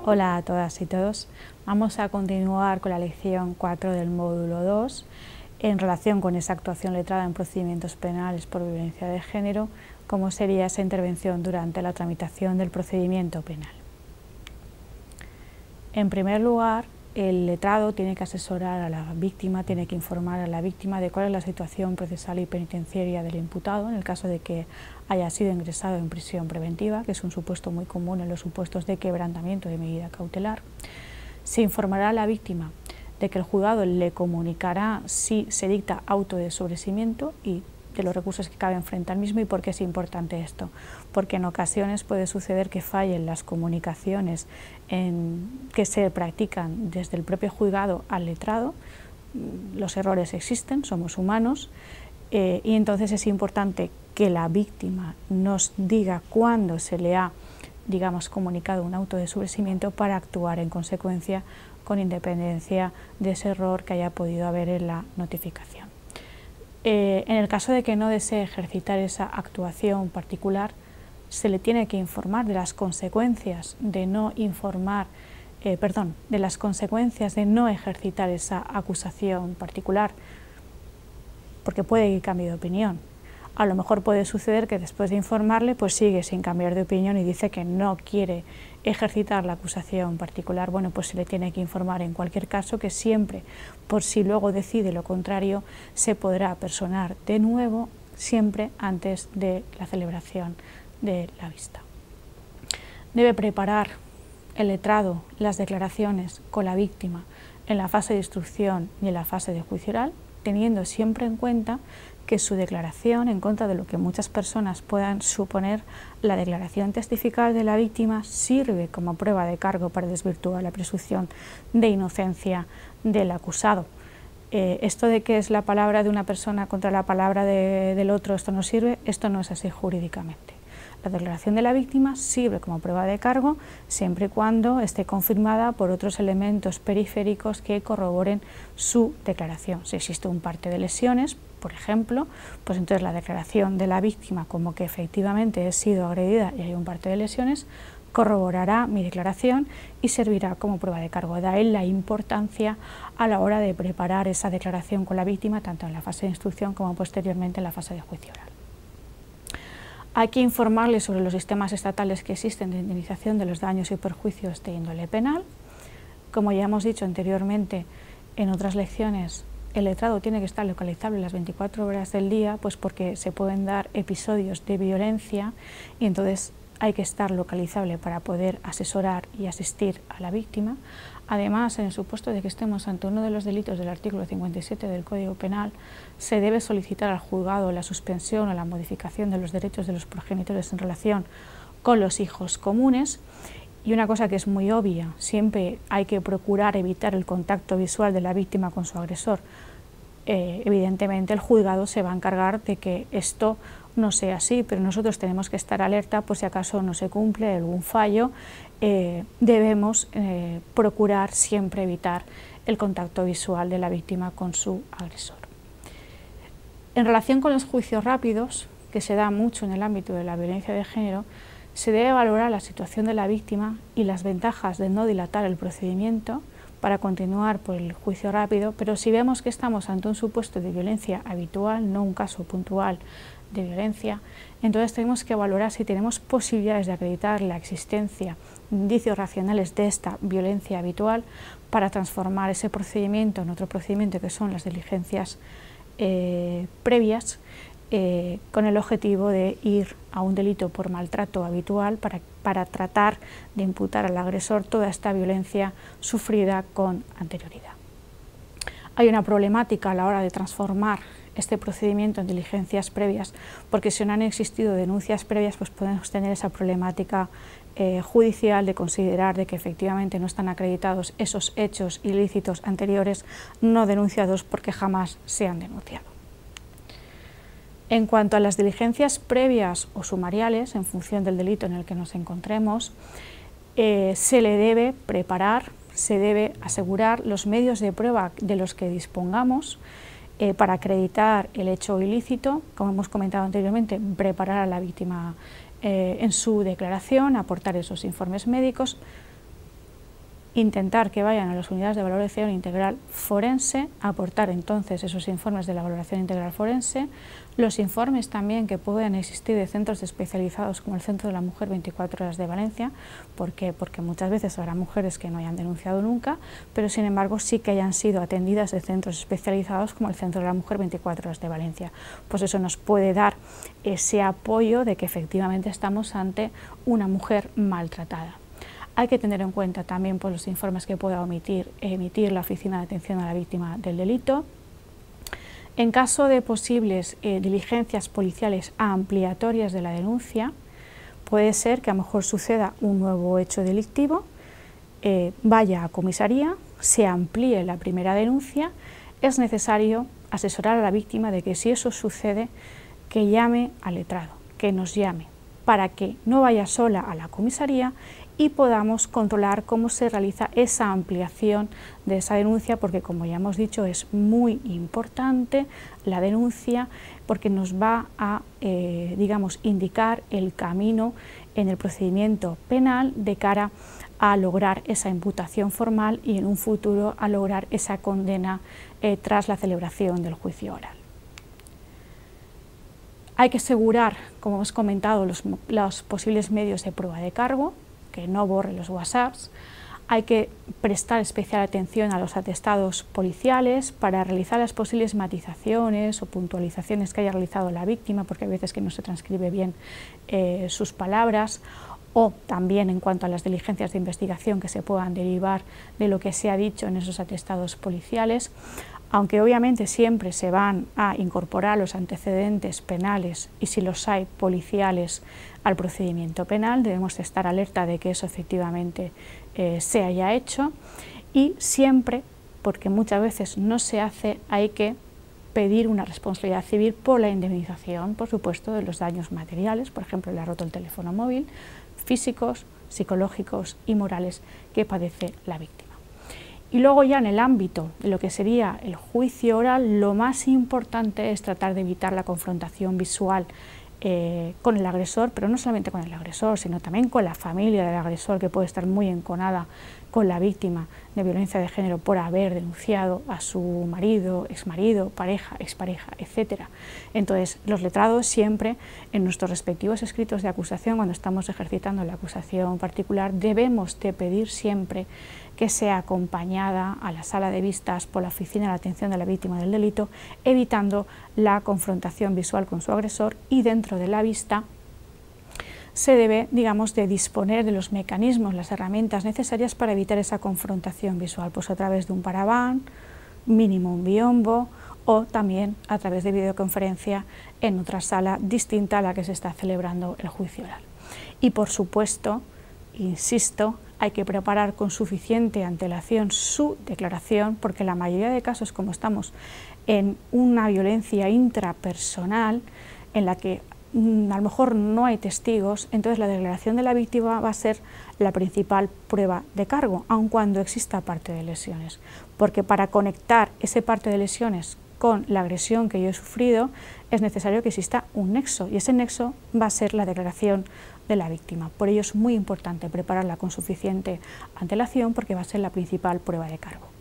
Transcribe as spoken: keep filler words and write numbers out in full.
Hola a todas y todos. Vamos a continuar con la lección cuatro del módulo dos en relación con esa actuación letrada en procedimientos penales por violencia de género, cómo sería esa intervención durante la tramitación del procedimiento penal. En primer lugar, el letrado tiene que asesorar a la víctima, tiene que informar a la víctima de cuál es la situación procesal y penitenciaria del imputado en el caso de que haya sido ingresado en prisión preventiva, que es un supuesto muy común en los supuestos de quebrantamiento de medida cautelar. Se informará a la víctima de que el juzgado le comunicará si se dicta auto de sobreseimiento y de los recursos que caben frente al mismo. ¿Y por qué es importante esto? Porque en ocasiones puede suceder que fallen las comunicaciones en, que se practican desde el propio juzgado al letrado. Los errores existen, somos humanos, eh, y entonces es importante que la víctima nos diga cuándo se le ha, digamos, comunicado un auto de sobreseimiento para actuar en consecuencia con independencia de ese error que haya podido haber en la notificación. Eh, en el caso de que no desee ejercitar esa actuación particular, se le tiene que informar de las consecuencias de no informar, eh, perdón, de las consecuencias de no ejercitar esa acusación particular, porque puede que cambie de opinión. A lo mejor puede suceder que después de informarle, pues sigue sin cambiar de opinión y dice que no quiere ejercitar la acusación particular. Bueno, pues se le tiene que informar en cualquier caso que siempre, por si luego decide lo contrario, se podrá personar de nuevo, siempre antes de la celebración de la vista. Debe preparar el letrado las declaraciones con la víctima en la fase de instrucción y en la fase de juicio oral, teniendo siempre en cuenta que su declaración, en contra de lo que muchas personas puedan suponer, la declaración testifical de la víctima sirve como prueba de cargo para desvirtuar la presunción de inocencia del acusado. Eh, esto de que es la palabra de una persona contra la palabra de, del otro, esto no sirve, esto no es así jurídicamente. La declaración de la víctima sirve como prueba de cargo siempre y cuando esté confirmada por otros elementos periféricos que corroboren su declaración. Si existe un parte de lesiones, por ejemplo, pues entonces la declaración de la víctima como que efectivamente he sido agredida y hay un parte de lesiones, corroborará mi declaración y servirá como prueba de cargo. De ahí la importancia a la hora de preparar esa declaración con la víctima, tanto en la fase de instrucción como posteriormente en la fase de juicio oral. Hay que informarle sobre los sistemas estatales que existen de indemnización de los daños y perjuicios de índole penal. Como ya hemos dicho anteriormente en otras lecciones, el letrado tiene que estar localizable las veinticuatro horas del día, pues porque se pueden dar episodios de violencia y entonces hay que estar localizable para poder asesorar y asistir a la víctima. Además, en el supuesto de que estemos ante uno de los delitos del artículo cincuenta y siete del Código Penal, se debe solicitar al juzgado la suspensión o la modificación de los derechos de los progenitores en relación con los hijos comunes. Y una cosa que es muy obvia, siempre hay que procurar evitar el contacto visual de la víctima con su agresor. Eh, evidentemente el juzgado se va a encargar de que esto no sea así, pero nosotros tenemos que estar alerta por si acaso no se cumple algún fallo. Eh, debemos eh, procurar siempre evitar el contacto visual de la víctima con su agresor. En relación con los juicios rápidos, que se da mucho en el ámbito de la violencia de género, se debe valorar la situación de la víctima y las ventajas de no dilatar el procedimiento para continuar por el juicio rápido, pero si vemos que estamos ante un supuesto de violencia habitual, no un caso puntual de violencia, entonces tenemos que valorar si tenemos posibilidades de acreditar la existencia de indicios racionales de esta violencia habitual para transformar ese procedimiento en otro procedimiento que son las diligencias eh, previas, Eh, con el objetivo de ir a un delito por maltrato habitual para, para tratar de imputar al agresor toda esta violencia sufrida con anterioridad. Hay una problemática a la hora de transformar este procedimiento en diligencias previas, porque si no han existido denuncias previas, pues podemos tener esa problemática eh, judicial de considerar de que efectivamente no están acreditados esos hechos ilícitos anteriores no denunciados porque jamás se han denunciado. En cuanto a las diligencias previas o sumariales, en función del delito en el que nos encontremos, eh, se le debe preparar, se debe asegurar los medios de prueba de los que dispongamos eh, para acreditar el hecho ilícito, como hemos comentado anteriormente, preparar a la víctima eh, en su declaración, aportar esos informes médicos, intentar que vayan a las unidades de valoración integral forense, aportar entonces esos informes de la valoración integral forense, los informes también que pueden existir de centros especializados como el Centro de la Mujer veinticuatro horas de Valencia. ¿Por qué? Porque muchas veces habrá mujeres que no hayan denunciado nunca, pero sin embargo sí que hayan sido atendidas de centros especializados como el Centro de la Mujer veinticuatro horas de Valencia. Pues eso nos puede dar ese apoyo de que efectivamente estamos ante una mujer maltratada. Hay que tener en cuenta también pues, los informes que pueda omitir, emitir la Oficina de Atención a la Víctima del Delito. En caso de posibles eh, diligencias policiales ampliatorias de la denuncia, puede ser que a lo mejor suceda un nuevo hecho delictivo, eh, vaya a comisaría, se amplíe la primera denuncia, es necesario asesorar a la víctima de que si eso sucede, que llame al letrado, que nos llame, para que no vaya sola a la comisaría y podamos controlar cómo se realiza esa ampliación de esa denuncia, porque como ya hemos dicho es muy importante la denuncia porque nos va a eh, digamos, indicar el camino en el procedimiento penal de cara a lograr esa imputación formal y en un futuro a lograr esa condena eh, tras la celebración del juicio oral. Hay que asegurar, como hemos comentado, los, los posibles medios de prueba de cargo, que no borre los WhatsApps. Hay que prestar especial atención a los atestados policiales para realizar las posibles matizaciones o puntualizaciones que haya realizado la víctima, porque hay veces que no se transcribe bien eh, sus palabras, o también en cuanto a las diligencias de investigación que se puedan derivar de lo que se ha dicho en esos atestados policiales. Aunque obviamente siempre se van a incorporar los antecedentes penales y si los hay policiales al procedimiento penal, debemos estar alerta de que eso efectivamente eh, se haya hecho y siempre, porque muchas veces no se hace, hay que pedir una responsabilidad civil por la indemnización, por supuesto, de los daños materiales, por ejemplo, le ha roto el teléfono móvil, físicos, psicológicos y morales que padece la víctima. Y luego ya en el ámbito de lo que sería el juicio oral, lo más importante es tratar de evitar la confrontación visual eh, con el agresor, pero no solamente con el agresor, sino también con la familia del agresor, que puede estar muy enconada con la víctima de violencia de género por haber denunciado a su marido, exmarido, pareja, expareja, etcétera. Entonces, los letrados siempre en nuestros respectivos escritos de acusación, cuando estamos ejercitando la acusación particular, debemos de pedir siempre que sea acompañada a la sala de vistas por la Oficina de Atención a la Víctima del Delito, evitando la confrontación visual con su agresor, y dentro de la vista se debe, digamos, de disponer de los mecanismos, las herramientas necesarias para evitar esa confrontación visual, pues a través de un parabán, mínimo un biombo, o también a través de videoconferencia en otra sala distinta a la que se está celebrando el juicio oral. Y por supuesto, insisto, hay que preparar con suficiente antelación su declaración, porque la mayoría de casos, como estamos en una violencia intrapersonal en la que a lo mejor no hay testigos, entonces la declaración de la víctima va a ser la principal prueba de cargo, aun cuando exista parte de lesiones, porque para conectar ese parte de lesiones con la agresión que yo he sufrido es necesario que exista un nexo, y ese nexo va a ser la declaración de la víctima. Por ello es muy importante prepararla con suficiente antelación, porque va a ser la principal prueba de cargo.